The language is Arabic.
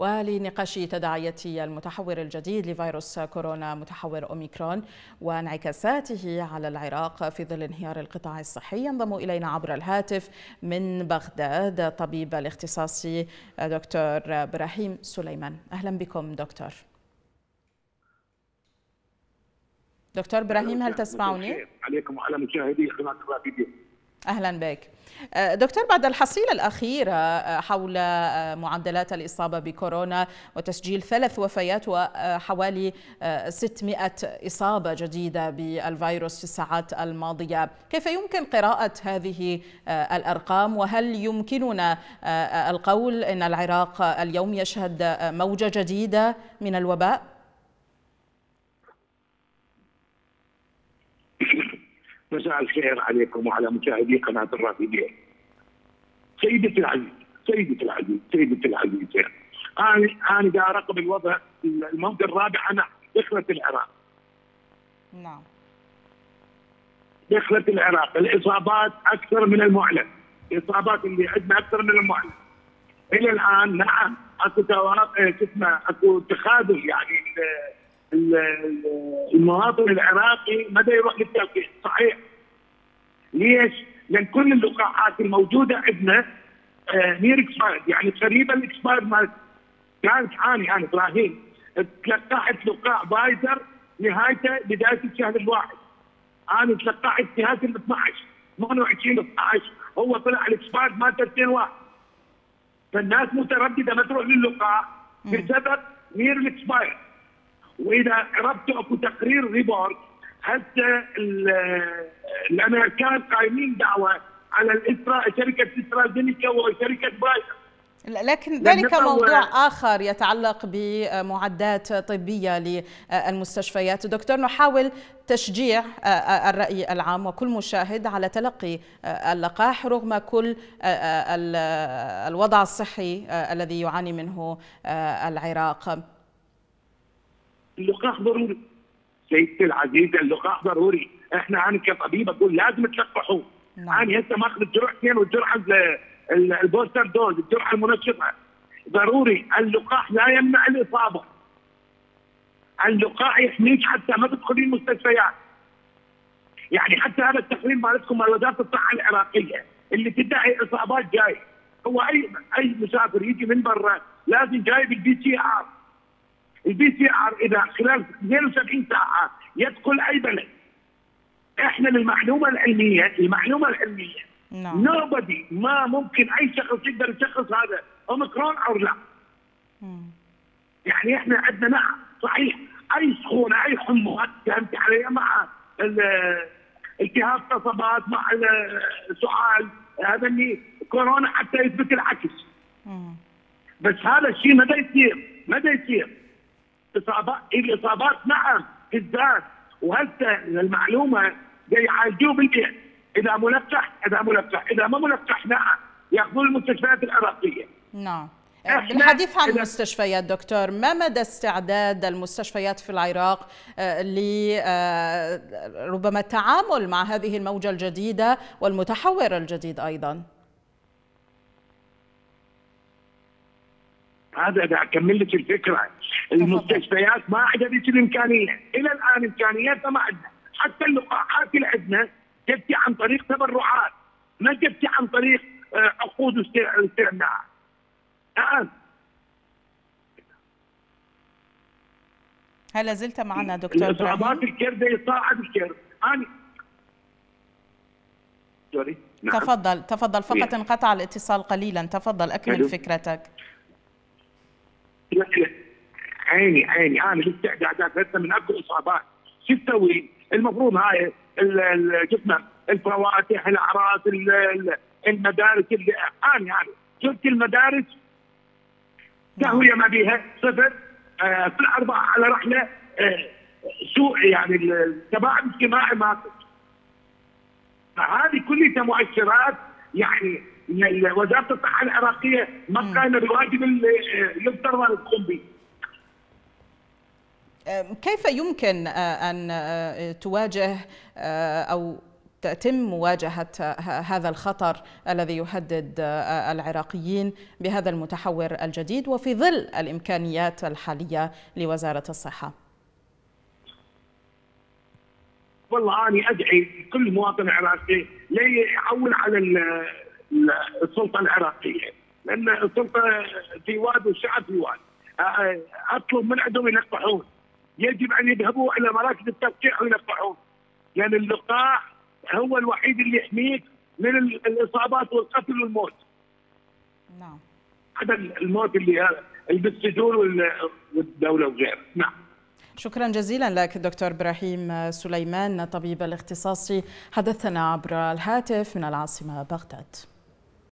ولنقاش تداعيات المتحور الجديد لفيروس كورونا متحور أوميكرون وانعكاساته على العراق في ظل انهيار القطاع الصحي، ينضم إلينا عبر الهاتف من بغداد طبيب الاختصاصي دكتور إبراهيم سليمان. أهلا بكم دكتور. دكتور إبراهيم، هل تسمعني؟ عليكم وعلى مشاهدي قناة الرافدين. أهلا بك دكتور. بعد الحصيلة الأخيرة حول معدلات الإصابة بكورونا وتسجيل 3 وفيات وحوالي 600 إصابة جديدة بالفيروس في الساعات الماضية، كيف يمكن قراءة هذه الأرقام؟ وهل يمكننا القول أن العراق اليوم يشهد موجة جديدة من الوباء؟ مساء الخير عليكم وعلى مشاهدي قناة الرافدين. سيدتي العزيزة، أنا دا أراقب الوضع الموجة الرابعة. أنا دخلت العراق. نعم. دخلت العراق، الإصابات أكثر من المعلن، الإصابات اللي عندنا أكثر من المعلن. إلى الآن نعم أكو تخاذل، يعني المواطن العراقي مدى يروح للتلقيح. صحيح. ليش؟ لان كل اللقاحات الموجوده عندنا نير اكسبايرد، يعني قريبه الاكسبايرد مالت. كانت انا ابراهيم تلقحت لقاح فايزر نهايته بدايه الشهر الواحد. انا تلقحت نهايه ال 12 28 12 هو طلع الاكسبايرد مالته 2/1. فالناس متردده ما تروح للقاح بسبب نير الاكسبايرد. واذا عرفتوا اكو تقرير ريبورت حتى الامريكان قايمين دعوه على شركه استرازينيكا وشركه بايدر. لكن ذلك موضوع آخر يتعلق بمعدات طبية للمستشفيات. دكتور، نحاول تشجيع الرأي العام وكل مشاهد على تلقي اللقاح رغم كل الوضع الصحي الذي يعاني منه العراق. اللقاح ضروري سيدتي العزيزه، اللقاح ضروري. انا كطبيب اقول لازم تلقحوا. انا هسه ماخذ الجرعتين والجرعه البوستر دوز، الجرعه المنشطه. ضروري. اللقاح لا يمنع الاصابه. اللقاح يحميك حتى ما تدخلين المستشفيات. يعني حتى هذا التقرير مالتكم مال وزاره الصحه العراقيه اللي تدعي اصابات جاي، هو اي مسافر يجي من برا لازم جايب البي سي ار. البي سي ار اذا خلال 72 ساعه يدخل اي بلد. احنا المعلومه العلميه نعم. نوبدي، ما ممكن اي شخص يقدر يشخص هذا اوميكرون او لا. يعني احنا عندنا نعم صحيح اي سخونه اي حمى فهمت علي، مع التهاب قصبات، مع سؤال هذا اللي كورونا حتى يثبت العكس. بس هذا الشيء مدى يصير الاصابات نعم تزداد. وهسه المعلومه يعالجوه بالبيت اذا ملقح، اذا ما ملقح نعم ياخذون المستشفيات العراقيه. نعم. بالحديث عن المستشفيات دكتور، ما مدى استعداد المستشفيات في العراق لربما التعامل مع هذه الموجة الجديدة والمتحور الجديد أيضا؟ هذا اذا اكمل لك الفكره. المستشفيات ما عندها ذيك الامكانيه، الى الان امكانياتها ما عندنا. حتى اللقاحات اللي عندنا جبتي عن طريق تبرعات، ما جبتي عن طريق عقود استعمال. الان هل لازلت معنا دكتور إبراهيم؟ اصابات الكرد يصاعد الكرد. نعم. تفضل فقط انقطع الاتصال قليلا، تفضل اكمل فكرتك. عيني انا الاستعدادات هسه من اكو اصابات. شو تسوي؟ المفروض هاي جسمه الفواتح، الاعراس، المدارس اللي انا شفت المدارس تهويه ما بيها صفر. في الاربعه على رحله سوء، يعني التباعد الاجتماعي ماكو. فهذه كلها مؤشرات، يعني وزاره الصحه العراقيه ما قايمه بالواجب اللي يفترض ان تقوم به. كيف يمكن أن تواجه أو تتم مواجهة هذا الخطر الذي يهدد العراقيين بهذا المتحور الجديد وفي ظل الإمكانيات الحالية لوزارة الصحة؟ والله أنا أدعي كل مواطن عراقي لا يعول على السلطة العراقية، لأن السلطة في واد والشعب في واد. أطلب من عندهم يلقحون، يجب أن يذهبوا إلى مراكز التلقيح ويلقحون، لأن اللقاح هو الوحيد اللي يحميك من الإصابات والقتل والموت. نعم. هذا الموت اللي بالسجون والدولة وغيره. نعم. شكرا جزيلا لك دكتور إبراهيم سليمان، الطبيب الاختصاصي، حدثنا عبر الهاتف من العاصمة بغداد.